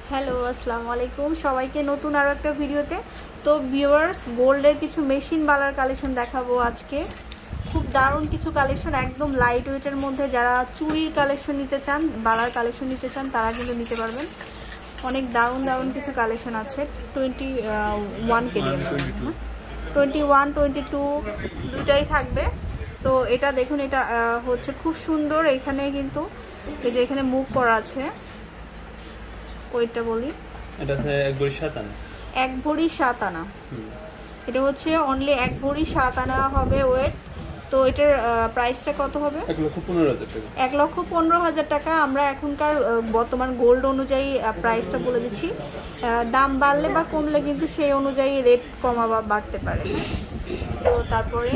Hello আসসালামু আলাইকুম সবাইকে নতুন আরো একটা ভিডিওতে। তো ভিউয়ার্স, গোল্ডের কিছু মেশিন বালার কালেকশন দেখাবো আজকে। খুব দারুণ কিছু কালেকশন, একদম লাইট ওয়েটের মধ্যে। যারা চুড়ির কালেকশন নিতে চান, বালার কালেকশন নিতে চান, তারা কিন্তু নিতে পারবেন। অনেক দারুণ দারুণ কিছু কালেকশন আছে। 21 কেডি, 21, 22 দুটাই থাকবে। তো এটা দেখুন, এটা হচ্ছে খুব সুন্দর। এখানে কিন্তু এই যে এখানে মুভ করা আছে, ওইটা বলি, এটা হচ্ছে এক ভরি 7 আনা। এক ভরি 7 আনা। এটা হচ্ছে অনলি এক ভরি 7 আনা হবে ওয়েট। তো এটার প্রাইসটা কত হবে? 1,15,000 টাকা। 1,15,000 টাকা। আমরা এখনকার বর্তমান গোল্ড অনুযায়ী প্রাইসটা বলে দিচ্ছি। দাম বাড়লে বা কমলে কিন্তু সেই অনুযায়ী রেট কমা বা বাড়তে পারে। তো তারপরে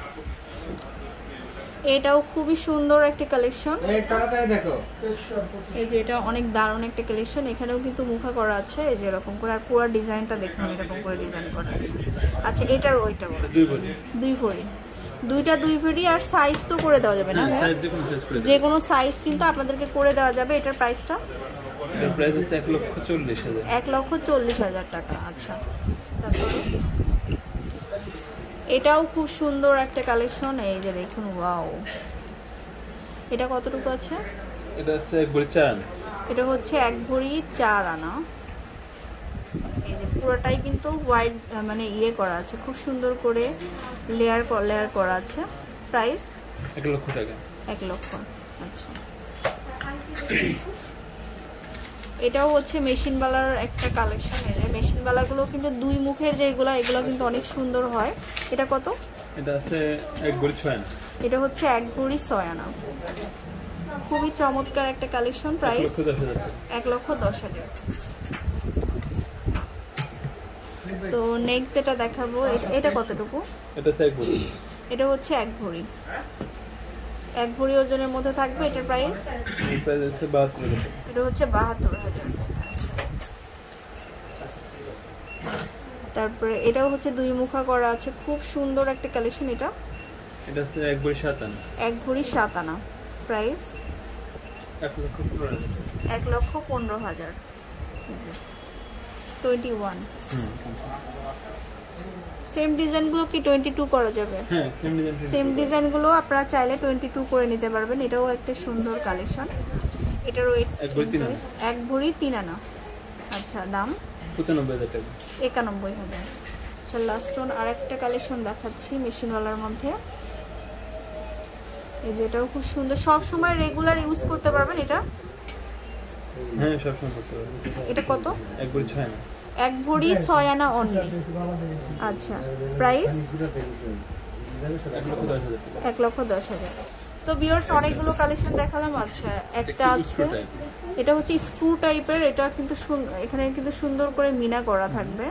এটাও খুবই সুন্দর একটা কালেকশন। এই যে এটা অনেক দারুণ একটা কালেকশন। এখানেও কিন্তু মুখা করা আছে, এই যে এরকম করে। আর পুরো ডিজাইনটা দেখুন, এরকম করে ডিজাইন করা আছে। আচ্ছা, এটার ওইটা বলো। 2 ভরি। 2 ভরি, দুইটা 2 ভরি। আর সাইজ তো করে দেওয়া যাবে না? যে কোনো সাইজ কিন্তু আপনাদেরকে করে দেওয়া যাবে। এটার প্রাইসটা? এটার প্রাইস হচ্ছে 1,40,000। 1,40,000 টাকা। আচ্ছা, তারপরে এটাও খুব সুন্দর একটা কালেকশন। এই যে দেখুন, ওয়াও। এটা কতটুকু আছে? এটা হচ্ছে এক ভরি 4 আনা। এটা হচ্ছে এক ভরি 4 আনা। এই যে পুরোটাই কিন্তু হোয়াইট, মানে ইয়ে করা আছে, খুব সুন্দর করে লেয়ার করা আছে। প্রাইস 1 লক্ষ টাকা। 1 লক্ষ। আচ্ছা, এটাও হচ্ছে মেশিন বালার একটা কালেকশন। এই মেশিন বালাগুলো কিন্তু দুই মুখের যেগুলো, এগুলো কিন্তু অনেক সুন্দর হয়। এটা কত? এটা আছে এক ভরি 6 আনা। এটা হচ্ছে এক ভরি 6 আনা। খুবই চমৎকার একটা কালেকশন। প্রাইস 1,10,000। তো নেক্সট যেটা দেখাবো, এটা কতটুকু? এটা হচ্ছে এক ভরি। এটা হচ্ছে এক ভরি। এক ভরি ওজনের মধ্যে থাকবে। এটার প্রাইস? প্রাইস হচ্ছে 72,000। এটা হচ্ছে 72,000। তারপরে এটাও হচ্ছে দুই মুখা করা আছে, খুব সুন্দর একটা কালেকশন। এটা হচ্ছে এক ভরি 7 আনা। এক ভরি 7 আনা। প্রাইস 1,15,000। 1,15,000। 21। সেম ডিজাইনগুলো কি 22 করা যাবে? হ্যাঁ, সেম ডিজাইনগুলো আপনারা চাইলে 22 করে নিতে পারবেন। এটাও একটা সুন্দর কালেকশন। এটার ওয়েট এক ভরি 3 আনা। আচ্ছা, দাম 95,000 টাকা। 91,000। আচ্ছা, লাস্ট ওয়ান আরেকটা কালেকশন দেখাচ্ছি মেশিনওয়ালার মধ্যে। এই যে এটাও খুব সুন্দর, সব সময় রেগুলার ইউজ করতে পারবেন এটা। হ্যাঁ, সব সময় করতে পারবেন। এটা কত? এক ভরি 6 আনা। এক ভরি 6 আনা অনলি। আচ্ছা, প্রাইস 1,10,000 টাকা। 1,10,000। তো ভিউয়ার্স, অনেকগুলো কালেকশন দেখালাম। আচ্ছা, একটা আছে, এটা হচ্ছে স্ক্রু টাইপের। এটা কিন্তু এখানে কিন্তু সুন্দর করে মিনা করা থাকবে।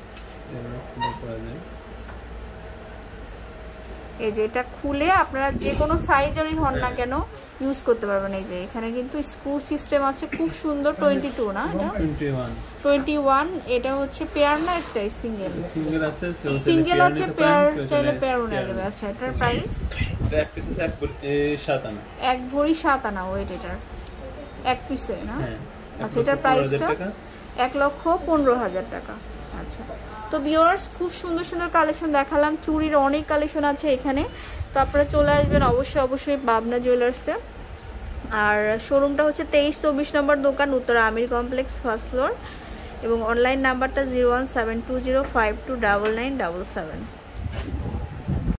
এই যে এটা খুলে আপনারা যে কোনো সাইজেরই হন না কেন ইউজ করতে পারবেন। এই যে এখানে কিন্তু স্ক্রু সিস্টেম আছে, খুব সুন্দর। 22 না? এটা 21। এটা হচ্ছে পেয়ার না একটা সিঙ্গেল? সিঙ্গেল আছে, পেয়ার চাইলে পেয়ারও নেওয়া যাবে। আচ্ছা, এটার প্রাইস? এক পিস 7 আনা। এক ভরি 7 আনা ওয়েট এটার, এক পিসে না? আচ্ছা, এটার প্রাইসটা 1,15,000 টাকা। আচ্ছা, তো ভিউয়ার্স, খুব সুন্দর সুন্দর কালেকশন দেখালাম। চুড়ির অনেক কালেকশন আছে এখানে। তো আপনারা চলে আসবেন অবশ্যই পাবনা জুয়েলার্সে। আর শোরুমটা হচ্ছে 23-24 নম্বর দোকান, Uttara Amir complex, first floor. এবং অনলাইন নাম্বারটা 01720529977।